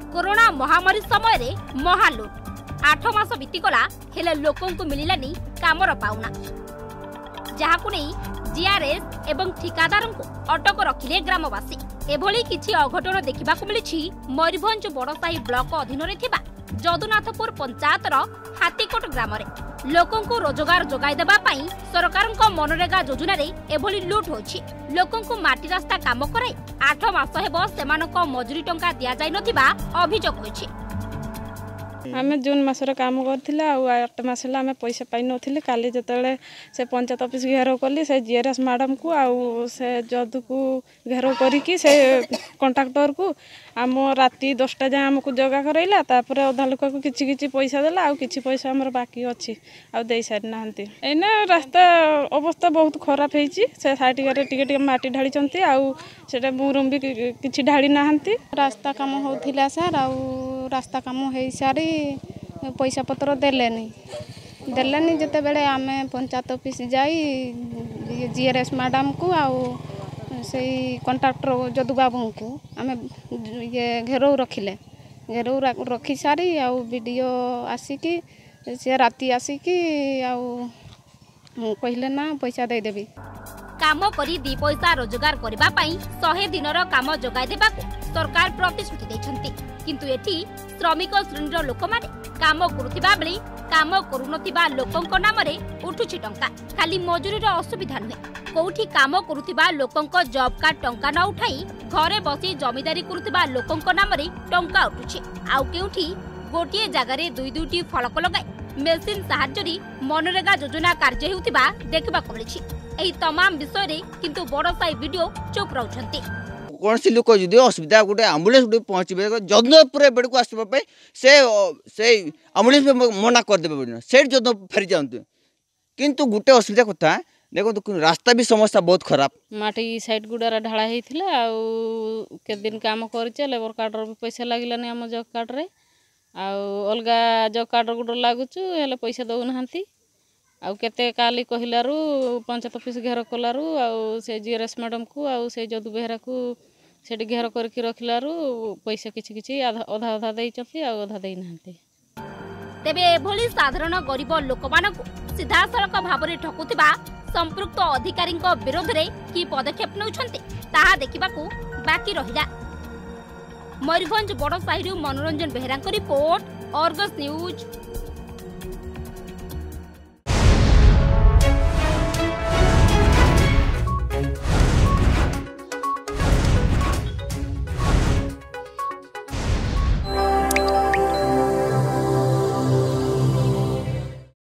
Corona महामारी समय रे महालुट 8 मास बीतीगला हेले लोकों को मिलिलानी कामर पाउना जहाकु नै जीआरएस एवं ठिकादारों को अटक रखिले ग्रामवासी। एभली किछि अघटन देखिबाकु मिलिछि मयूरभंज बड़साही ब्लॉक अधीन रे थिबा जदुनाथपुर पंचायतर हाथीकोट ग्राम रे लोकों को रोजगार जोगाई देबा पई सरकार को मनरेगा योजना रे एभली लूट होछि। लोकों को माटी रास्ता काम कराई 8 मास हेबो सेमानक मजूरी टंका दिया जाय नथिबा अभियोग होछि। आम जून मसर काम करथिले आ 8 मास हला आम पैसा पाई नथिले। काली जतले से पंचायत ऑफिस घेराव कली से जीआरएस मैडम को आ से जदू को घेराव करिकी से कॉन्ट्रैक्टर को आम राति 10टा जाए आमको जगह करैला तापर अधा लोक को किछि किछि पैसा देला आ किछि पैसा हमर बाकी अछि आ देई सारि नाहंती। एना रास्ता अवस्था बहुत खराब हेछि से साइटिगारे टिके टिके माटी ढाली चंती आ सेटा मुरुम भी किछि ढाली नाहंती। रास्ता काम होथिला सर आ रास्ता काम हेई सारी पैसा पत्र देलेनी जते बेले आमे पंचायत ऑफिस जाई जीआरएस मैडम को आउ से कॉन्ट्रैक्टर जदू बाबू को आमे ये घेरौ रखिले घेरौ रखी सारी आउ वीडियो आसिकी से राती आसिकी आउ कहले ना पैसा दे देबी काम करी 2 पैसा रोजगार करबा पई 100 दिनर काम जोगाई देबाकू सरकार प्रतिश्रुति दैछंती किंतु एठी श्रमिक श्रेणीर लोक माने काम करुथिबा बेले काम करुनथिबा लोकंक नाम रे उठुछि टंका। खाली मजूरीर असुविधा नुहे कोठी काम करुथिबा लोकंक जॉब कार्ड टंका न उठाई घरे बसी जमीदारी करुथिबा लोकंक नाम रे टंका उठुछि आउ केउठी गोटिए जगारे 2-2टी फलक लगाई मेसिन सहायरी मनरेगा योजना कार्य हेउथिबा देखिबाकु मिलिछि। एही तमाम विषय रे किंतु बड़साई वीडियो चुप रहउछंती। कौन सी लोक जो असुविधा गोटे आम्बुलेंस गोटे पहुँचे जदनपुर बेड़ को आसपा से आम्बुलेंस मना करदे से जदन फेरी जाते किंतु गोटे असुविधा कथा देखो रास्ता भी समस्या बहुत खराब माटी साइड गुड़ारा ढाला होता के दिन काम करे लेबर कार्ड भी पैसा लगे आम जॉब कार्ड रे अलग जॉब कार्ड गुड़ लगुचु हेले पैसा दौना आते काली कहलारू पंचायत ऑफिस घेर कलारू से जीआरएस मैडम को से जदू बेहरा को से घेर करके रखिलारू पैसा किछि किछि अधा अधा देइचथि आ अधा देइ नाहंती। तेबे एभली साधारण गरीब लोकमानकु सीधा सड़क भाबरे ठकुथिबा संपृक्त अधिकारी विरोध रे की पदक्षेप नउछंती ताहा देखिबाकू बाकी रहिला। मयूरभंज बड़साही मनोरंजन बेहरा रिपोर्ट, अर्गस न्यूज।